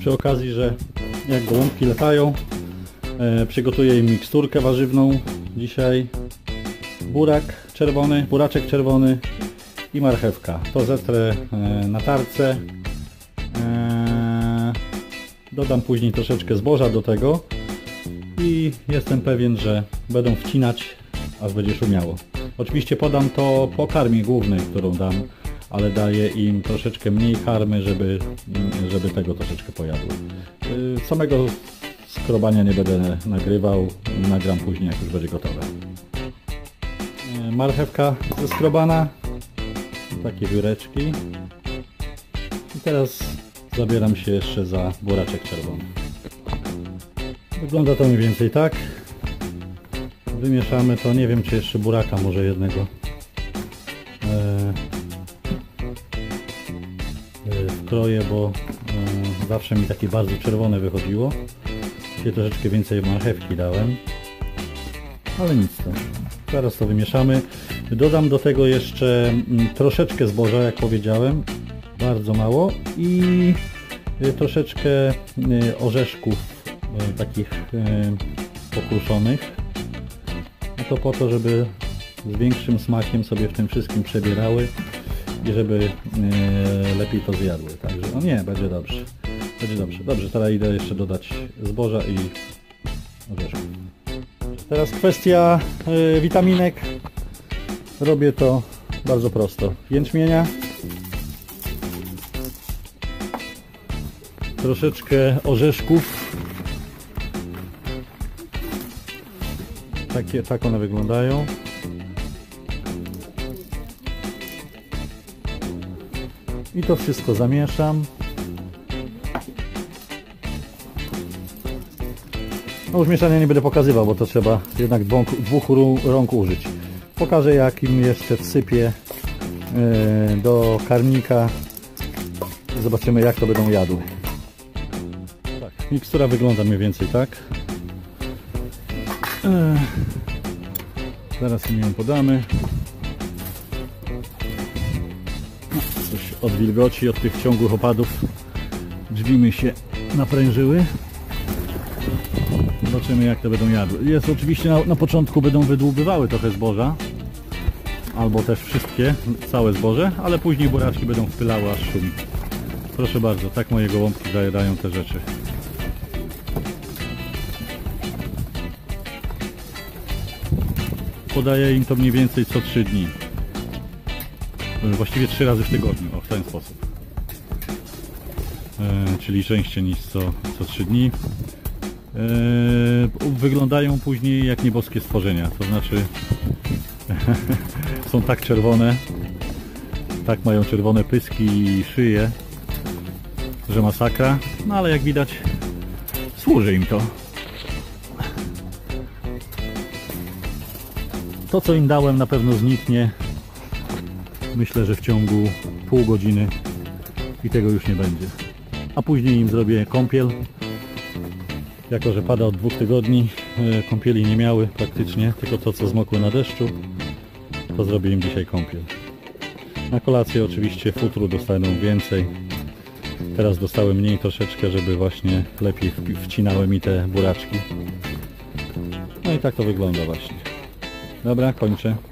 przy okazji, że jak gołąbki latają, przygotuję im miksturkę warzywną. Dzisiaj buraczek czerwony i marchewka. To zetrę na tarce. Dodam później troszeczkę zboża do tego i jestem pewien, że będą wcinać, aż będzie szumiało. Oczywiście podam to po karmie głównej, którą dam, ale daję im troszeczkę mniej karmy, żeby tego troszeczkę pojadły. Samego skrobania nie będę nagrywał, nagram później, jak już będzie gotowe. Marchewka zeskrobana, takie wióreczki. I teraz zabieram się jeszcze za buraczek czerwony. Wygląda to mniej więcej tak. Wymieszamy to, nie wiem czy jeszcze buraka może jednego wkroję, bo zawsze mi takie bardzo czerwone wychodziło. Dzisiaj troszeczkę więcej marchewki dałem, ale nic to. Teraz to wymieszamy. Dodam do tego jeszcze troszeczkę zboża, jak powiedziałem, bardzo mało, i troszeczkę orzeszków takich pokruszonych. A to po to, żeby z większym smakiem sobie w tym wszystkim przebierały i żeby lepiej to zjadły. Także no nie, będzie dobrze. Będzie dobrze. Dobrze, teraz idę jeszcze dodać zboża i orzeszków. Teraz kwestia witaminek. Robię to bardzo prosto. Jęczmienia, troszeczkę orzeszków. Tak one wyglądają. I to wszystko zamieszam. No już mieszania nie będę pokazywał, bo to trzeba jednak dwóch rąk użyć. Pokażę, jak im jeszcze wsypię do karmnika. Zobaczymy, jak to będą jadły. Tak, mikstura wygląda mniej więcej tak. Zaraz im ją podamy. Coś od wilgoci, od tych ciągłych opadów drzwi mi się naprężyły. Zobaczymy, jak to będą jadły. Jest oczywiście na początku będą wydłubywały trochę zboża, albo też wszystkie, całe zboże, ale później buraczki będą wpylały, aż szumi. Proszę bardzo, tak moje gołąbki zajadają te rzeczy. Podaję im to mniej więcej co 3 dni. Właściwie 3 razy w tygodniu, w ten sposób. Czyli częściej niż co 3 dni. Wyglądają później jak nieboskie stworzenia, to znaczy są tak czerwone, tak mają czerwone pyski i szyje, że masakra, no ale jak widać służy im to. To, co im dałem, na pewno zniknie. Myślę, że w ciągu pół godziny i tego już nie będzie. A później im zrobię kąpiel. Jako że pada od 2 tygodni, kąpieli nie miały praktycznie, tylko to, co zmokło na deszczu, to zrobię im dzisiaj kąpiel. Na kolację oczywiście futru dostaną więcej. Teraz dostałem mniej troszeczkę, żeby właśnie lepiej wcinały mi te buraczki. No i tak to wygląda właśnie. Dobra, kończę.